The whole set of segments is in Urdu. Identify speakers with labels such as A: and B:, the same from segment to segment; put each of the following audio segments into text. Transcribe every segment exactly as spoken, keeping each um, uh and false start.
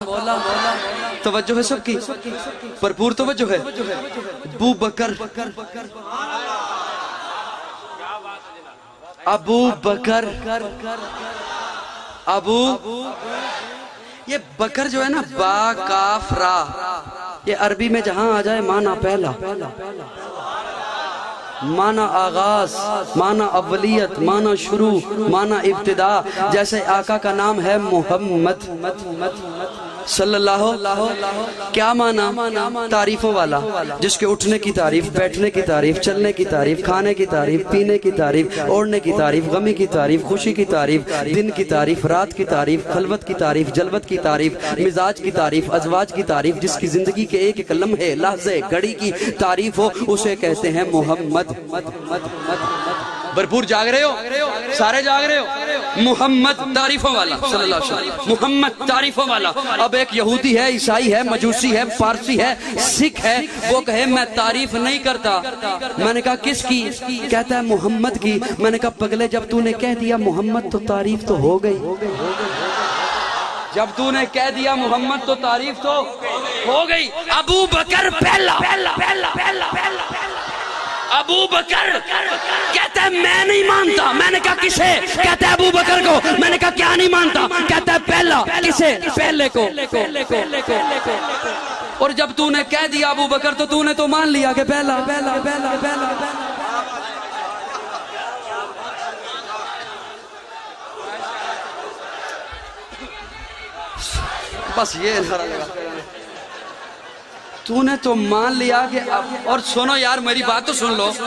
A: توجہ ہے سب کی، بھرپور توجہ ہے. ابو بکر ابو بکر ابو یہ بکر جو ہے نا، با کاف را، یہ عربی میں جہاں آ جائے معنی پہلا، معنی آغاز، معنی اولیت، معنی شروع، معنی ابتدا. جیسے آقا کا نام ہے محمد صلی اللہ، کیا معنی؟ تعریفوں والا، جس کے اٹھنے کی تعریف، بیٹھنے کی تعریف، چلنے کی تعریف، کھانے کی تعریف، پینے کی تعریف، اوڑھنے کی تعریف، غمی کی تعریف، خوشی کی تعریف، دن کی تعریف، رات کی تعریف، خلوت کی تعریف، جلوت کی تعریف، مزاج کی تعریف، ازواج کی تعریف. جس کی زندگی کے ایک ایک لمحے، لحظے، گھڑی کی تعریف ہو، اسے کہتے ہیں محمد. بھرپور جاگ رہے ہو؟ سارے جاگ رہے ہو؟ محمد تعریفوں والا صلی اللہ علیہ وسلم، محمد تعریفوں والا. اب ایک یہودی ہے، عیسائی ہے، مجوسی ہے، پارسی ہے، سکھ ہے، وہ کہے میں تعریف نہیں کرتا. میں نے کہا کس کی؟ کہتا ہے محمد کی. میں نے کہا پگلے، جب تو نے کہہ دیا محمد تو تعریف تو ہو گئی. جب تو نے کہہ دیا محمد تو تعریف تو ہو گئی. ابو بکر پہلا، ابو بکر کہتا ہے میں نہیں مانتا. میں نے کہا کسے؟ کہتا ہے ابو بکر کو. میں نے کہا کیا نہیں مانتا؟ کہتا ہے پہلا. کسے؟ پہلے کو. اور جب تو نے کہہ دیا ابو بکر تو تو نے تو مان لیا کہ پہلا پہلا پہلا پہلا. بس یہ تو نے تو مان لیا کہ اب. اور سنو یار میری بات تو سن لو.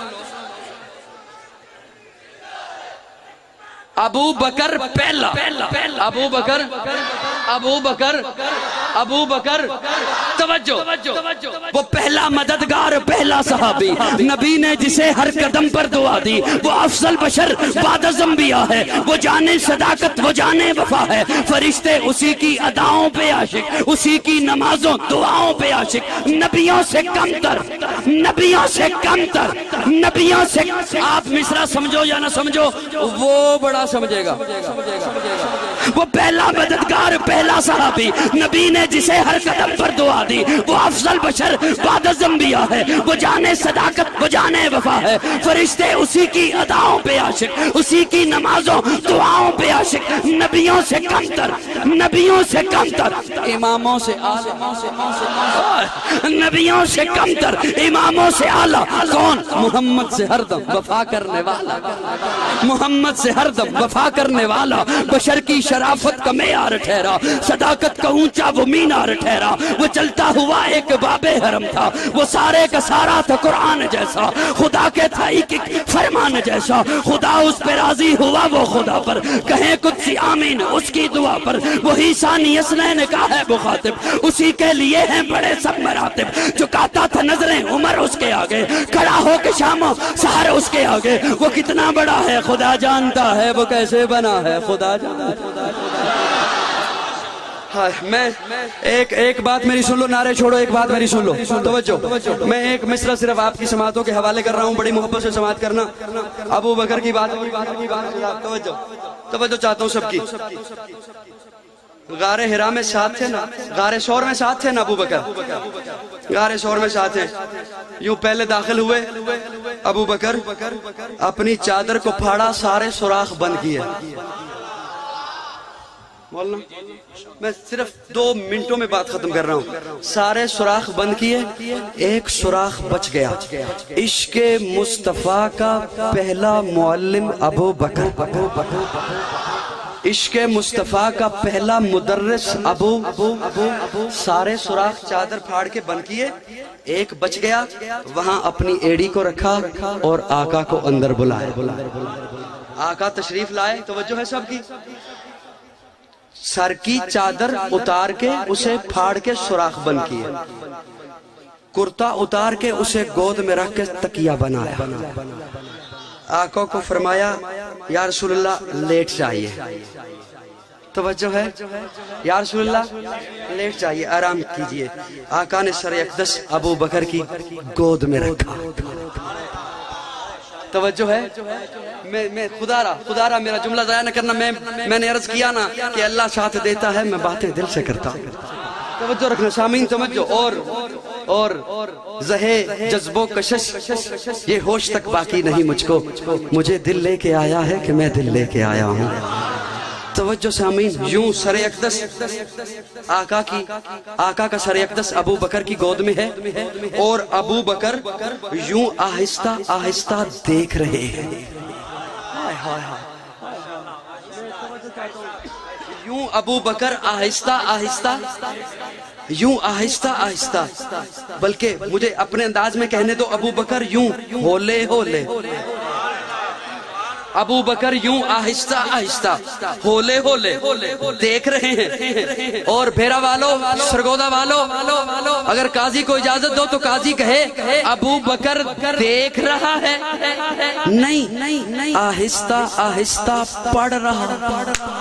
A: ابو بکر پہلا، ابو بکر ابو بکر ابو بکر توجہ، وہ پہلا مددگار، پہلا صحابی، نبی نے جسے ہر قدم پر دعا دی. وہ افضل بشر بعد از انبیاء ہے. وہ جانے صداقت، وہ جانے وفا ہے. فرشتے اسی کی اداؤں پہ عاشق، اسی کی نمازوں دعاؤں پہ عاشق. نبیوں سے کم تر، نبیوں سے کم تر، نبیوں سے. آپ مصرع سمجھو یا نہ سمجھو، وہ بڑا سمجھے گا. وہ پہلا مددگار، پہلا صحابی، نبی نے جسے ہر قدم پر دعا دی. وہ افضل بشر بعد از انبیاء ہے. وہ جانے صداقت، وہ جانے وفا ہے. فرشتے اسی کی اداؤں پہ عاشق، اسی کی نمازوں دعاؤں پہ عاشق. نبیوں سے کم تر، نبیوں سے کم تر، اماموں سے اعلیٰ، نبیوں سے کم تر، اماموں سے اعلیٰ. کون؟ محمد سے ہر دم وفا کرنے والا، محمد سے ہر دم وفا کرنے والا. بشر کی شرافت کا معیار ٹھہرا، صداقت کا اونچا وہ مینار ٹھہرا. وہ چلتا ہوا ایک باب حرم تھا، وہ سارے کا سارا تھا قرآن جیسا. خدا کے تھا ایک ایک فرمان جیسا. خدا اس پہ راضی ہوا وہ خدا پر، کہیں کچھ آمین اس کی دعا پر. وہی ثانی اثنین کا ہے مخاطب، اسی کے لیے ہیں بڑے سب مراتب. چکاتا تھا نظریں عمر اس کے آگے، کھڑا ہو کے شام و سحر اس کے آگے. وہ کتنا بڑا ہے خدا جانتا ہے، وہ کیسے بنا ہے خدا جانتا ہے. میں ایک ایک بات میری سن لو، نعرے چھوڑو، ایک بات میری سن لو، توجہ. میں ایک مصرع صرف آپ کی سماعتوں کے حوالے کر رہا ہوں، بڑی محبت سے سماعت کرنا. ابو بکر کی بات، توجہ توجہ چاہتا ہوں سب کی. غار حرا میں ساتھ تھے نا، غار ثور میں ساتھ تھے نا ابو بکر، غار ثور میں ساتھ ہیں. یوں پہلے داخل ہوئے ابو بکر، اپنی چادر کو پھاڑا، سارے سوراخ بند کیے. مولانا میں صرف دو منٹوں میں بات ختم کر رہا ہوں. سارے سوراخ بند کیے، ایک سوراخ بچ گیا. عشق مصطفیٰ کا پہلا معلم ابو بکر، عشق مصطفیٰ کا پہلا مدرس ابو. سارے سوراخ چادر پھاڑ کے بند کیے، ایک بچ گیا. وہاں اپنی ایڑی کو رکھا اور آقا کو اندر بلائے. آقا تشریف لائے، توجہ ہے سب کی. سر کی چادر اتار کے اسے پھاڑ کے سوراخ بند کیے، کرتا اتار کے اسے گود میں رکھ کے تکیہ بنایا. آقا کو فرمایا یا رسول اللہ لیٹ جائیے. توجہ ہے، یا رسول اللہ لیٹ جائیے، آرام کیجئے. آقا نے سر اقدس ابو بکر کی گود میں رکھا. توجہ ہے. میں میں خدا را خدا را میرا جملہ ضائع نہ کرنا. میں میں نے عرض کیا نا کہ اللہ ساتھ دیتا ہے, میں باتیں دل سے کرتا ہوں. توجہ رکھنا سامعین, توجہ. اور اور زہے جذب و کشش یہ ہوش تک باقی نہیں مجھ کو, مجھے دل لے کے آیا ہے کہ میں دل لے کے آیا ہوں. توجہ سامعین, یوں سر اقدس آقا کی آقا کا سر اقدس ابو بکر کی گود میں ہے, اور ابو بکر یوں آہستہ آہستہ دیکھ رہے ہیں. یوں ابو بکر آہستہ آہستہ یوں آہستہ آہستہ, بلکہ مجھے اپنے انداز میں کہنے دو, ابو بکر یوں ہولے ہولے, ابو بکر یوں آہستہ آہستہ ہولے ہولے دیکھ رہے ہیں. اور بھیرا والو, سرگودا والو, اگر قاضی کو اجازت دو تو قاضی کہے ابو بکر دیکھ رہا ہے, نہیں آہستہ آہستہ پڑھ رہا.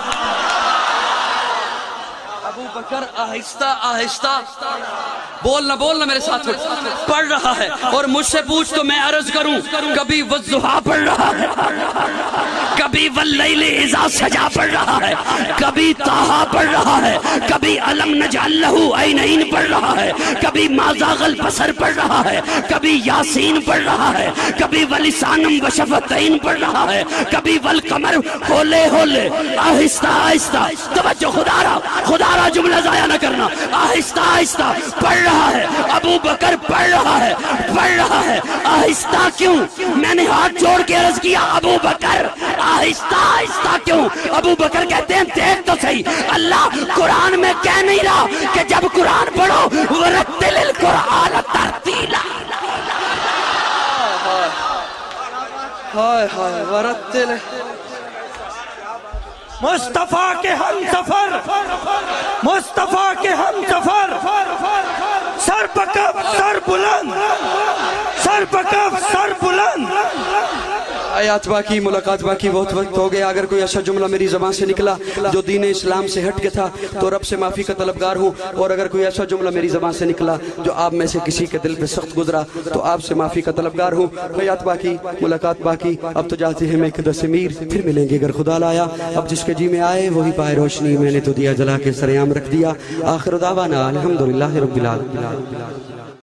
A: ابو بکر آہستہ آہستہ بولنا بولنا میرے ساتھ پڑھ رہا ہے. اور مجھ سے پوچھ تو میں عرض کروں, کبھی والضحیٰ پڑھ رہا ہے, کبھی واللیل اذا سجا پڑھ رہا ہے, کبھی طٰہٰ پڑھ رہا ہے, کبھی الم نجعل لہ عینین پڑھ رہا ہے, کبھی ما زاغ البصر پڑھ رہا ہے, کبھی یاسین پڑھ رہا ہے, کبھی ولسانم وشفتین پڑھ رہا ہے, کبھی والقمر. ہولے ہولے آہستہ آہستہ. توجہ, خدا را خدا را جملہ ضائع نہ کرنا. آہستہ آہستہ پڑھ رہا ہے, ابو بکر پڑھ رہا ہے پڑھ رہا ہے. آہستہ کیوں؟ میں نے ہاتھ جوڑ کے عرض کیا ابو بکر آہستہ آہستہ کیوں؟ ابو بکر کہتے ہیں دیکھ تو صحیح, اللہ قرآن میں کہہ نہیں رہا کہ جب قرآن پڑھو وَرَتِّلِ الْقُرْآنَ تَرْتِیلًا. ہائے ہائے وَرَتِّلِ
B: مصطفیٰ کے ہم سفر, مصطفیٰ کے ہم سفر, سر پکف سر بلند, سر پکف سر بلند.
A: آیات باقی, ملاقات باقی, بہت وقت ہو گیا. اگر کوئی ایسا جملہ میری زبان سے نکلا جو دین اسلام سے ہٹ کے تھا تو رب سے معافی کا طلبگار ہوں, اور اگر کوئی ایسا جملہ میری زبان سے نکلا جو آپ میں سے کسی کے دل پہ سخت گزرا تو آپ سے معافی کا طلبگار ہوں. آیات باقی, ملاقات باقی. اب تو جاتے ہیں میں قدس میر, پھر ملیں گے اگر خدا لایا. اب جس کے جی میں آئے وہی پائے روشنی, میں نے تو دیا جلا کے سر عام رکھ دیا. آخر دعوانا الحمدللہ رب العالمین.